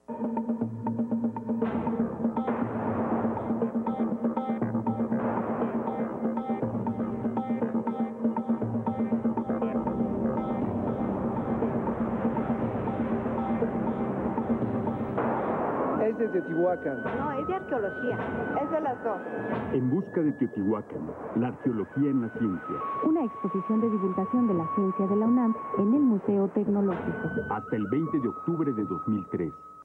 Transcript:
Es de Teotihuacán. No, es de arqueología. Es de las dos. En busca de Teotihuacán, la arqueología en la ciencia. Una exposición de divulgación de la ciencia de la UNAM en el Museo Tecnológico. Hasta el 20 de octubre de 2003.